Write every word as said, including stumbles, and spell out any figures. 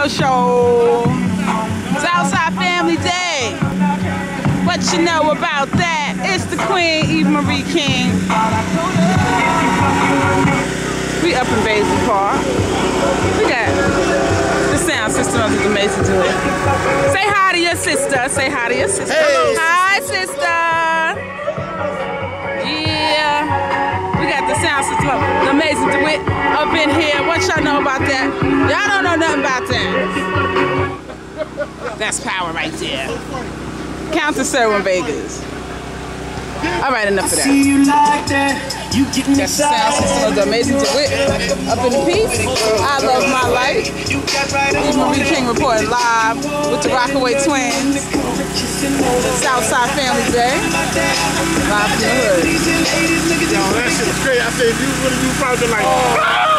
radio show. SouthSide Family Day. What you know about that? It's the Queen, Eva Marie King. We up in Basin Park. We got the sound system of the Amazin Dewitt. Say hi to your sister. Say hi to your sister. Hey. Hi, sister. Yeah. We got the sound system of the Amazin Dewitt up in here. What y'all know about that? Y'all don't know nothing about that. That's power right there. Count to seven Vegas. All right, enough of that. That's the sound system of the Amazin Dewitt up in the piece. I love my life. Eva Marie King reporting live with the Rockaway Twins. SouthSide Family Day. Live from the hood. Yo, that shit was great. I said, if you would have, you probably been like, oh.